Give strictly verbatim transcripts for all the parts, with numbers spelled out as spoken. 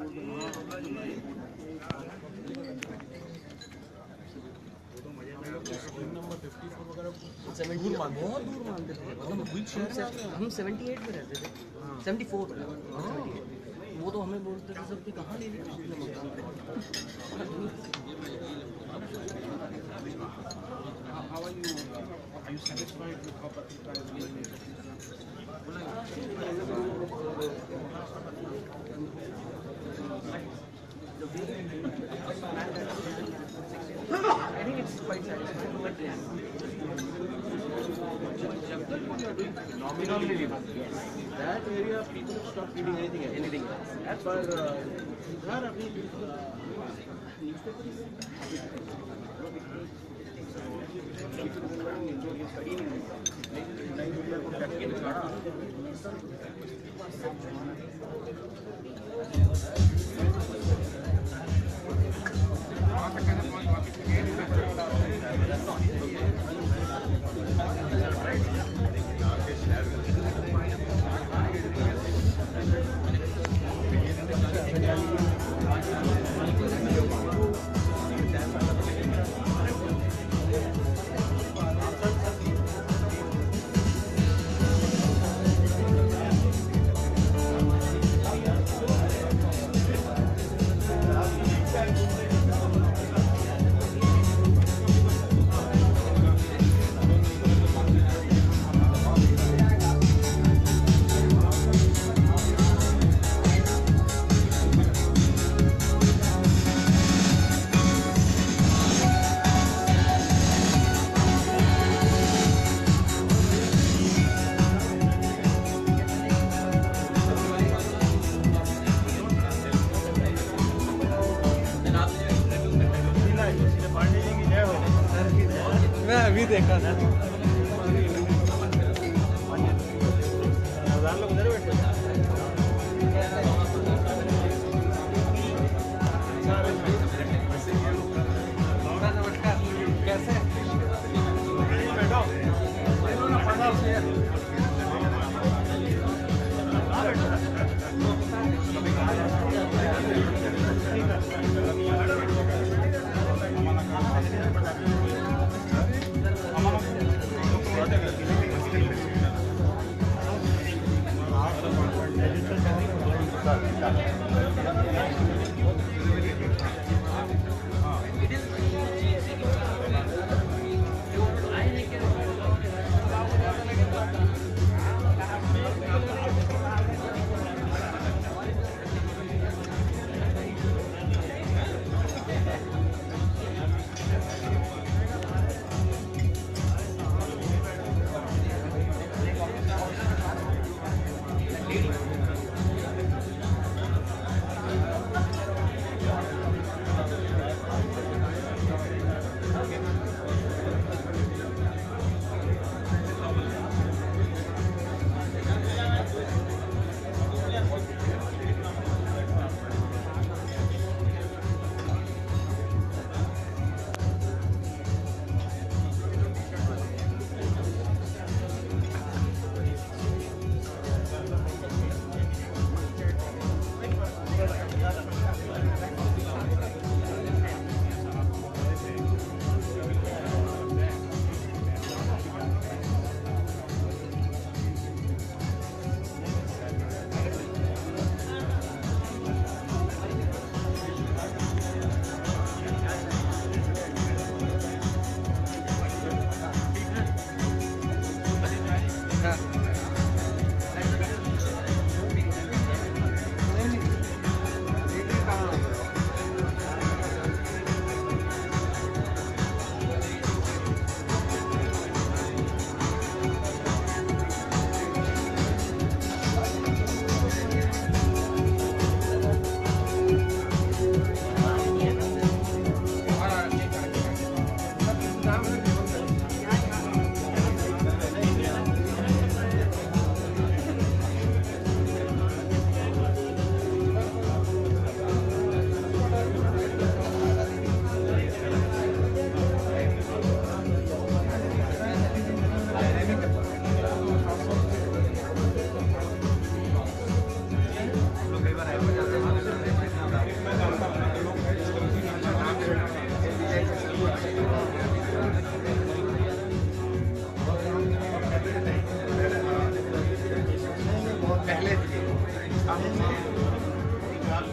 Seventy बहुत दूर मानते थे, हम हम सेवेंटी एट में रहते थे, सेवेंटी फोर वो तो हमें बोलते थे सब कि कहाँ ले लिया आपने मकान। How are you? Are you satisfied with how Patrika is doing it? I think it's quite satisfying. Phenomenally well. Yes. That area, people have stopped reading anything else. Anything else. That's why इधर अभी मैं अभी देखा था। लोग उधर बैठे कैसे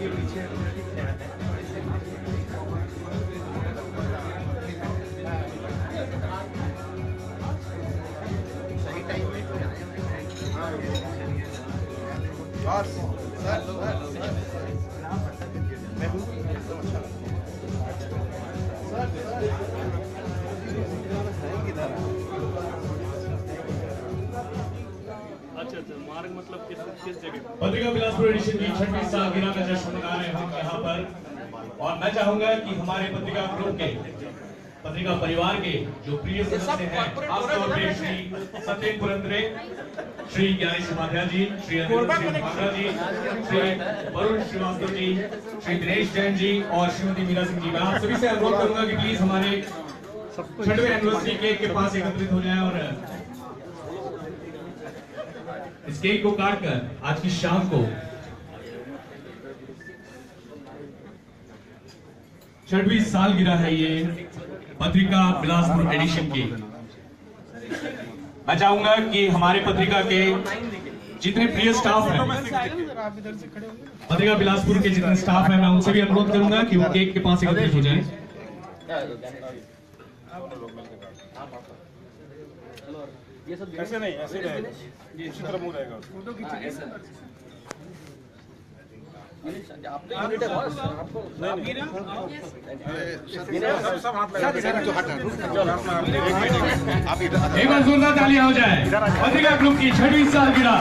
अच्छा अच्छा मार्ग मतलब किस किस जगह? पत्रिका बिलासपुर एडिशन की छठवीं सालगिरह का जश्न मना रहे हैं हम यहाँ पर, और मैं चाहूंगा कि हमारे पत्रिका ग्रुप के पत्रिका परिवार के जो प्रिय सदस्य हैं, खासतौर पे श्री सत्येंद्र पुरंदरे, श्री ज्ञानेश उपाध्याय जी, श्री अनिरुद्ध सिंह भांगरा जी, श्री वरुण श्रीवास्तव जी, श्री दिनेश जैन जी और श्रीमती मीरा सिंह जी, मैं आप सभी से अनुरोध करूंगा कि प्लीज हमारे छठवें एनिवर्सरी केक के पास एकत्रित हो जाए और इस केक को काटकर आज की शाम को छठवीं सालगिरह है ये पत्रिका बिलासपुर एडिशन की। मैं चाहूंगा कि हमारे पत्रिका के जितने प्रिय स्टाफ हैं, पत्रिका बिलासपुर के जितने स्टाफ हैं, मैं उनसे भी अनुरोध करूंगा कि वो केक के पास एकत्रित हो जाएं। ये सब ऐसे नहीं, ऐसे रहेगा, ये इसी तरह मुंह रहेगा। फोटो खींचिए सर। आप तो यूनिट है बॉस, आपको नहीं सब सब हाथ लगा एक बार जोरदार तालियां हो जाए पत्रिका ग्रुप की छठवीं सालगिरह,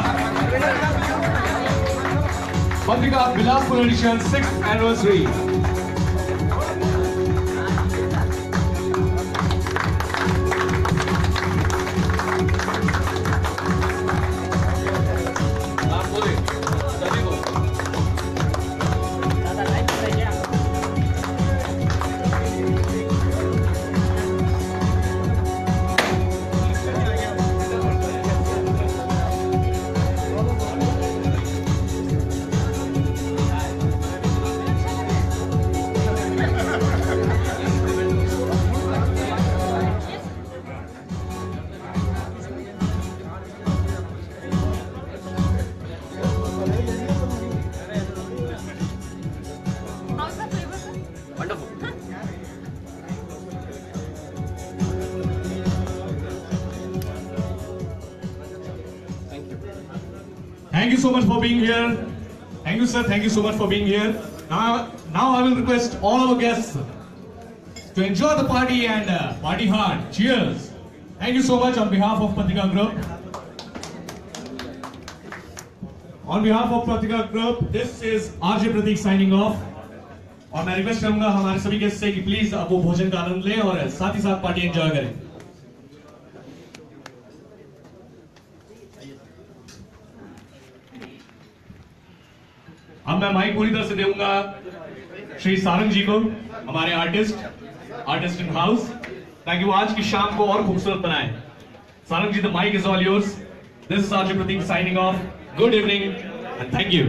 Patrika Bilaspur edition sixth anniversary. Thank you so much for being here. Thank you, sir. Thank you so much for being here. Now, now I will request all our guests to enjoy the party and uh, party hard. Cheers. Thank you so much on behalf of Patrika Group. On behalf of Patrika Group, this is R J Pratik signing off. और मैं request करूंगा हमारे सभी guest से कि please अब वो भोजन का आनंद लें और साथ ही साथ पार्टी एंजॉय करें। अब मैं माइक पूरी तरह से दूंगा श्री सारंग जी को, हमारे आर्टिस्ट आर्टिस्ट इन हाउस, ताकि वो आज की शाम को और खूबसूरत बनाए। Sarang ji, the mike is all yours. This is R J Prateek signing off. Good evening and thank you.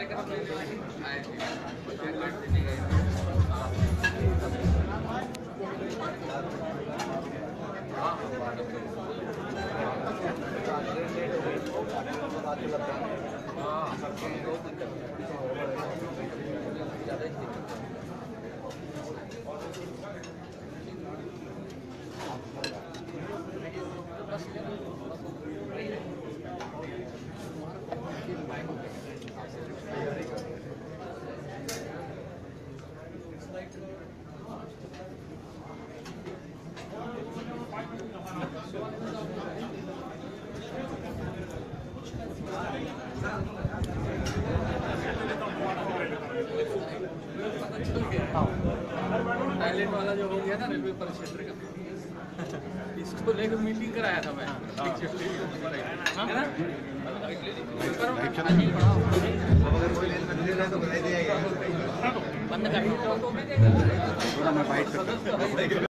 कार्यक्रम आए देने गए टॉयलेट वाला जो हो गया ना रेलवे परिक्षेत्र का, इसको लेकर मीटिंग कराया था मैं, है ना? बंद कर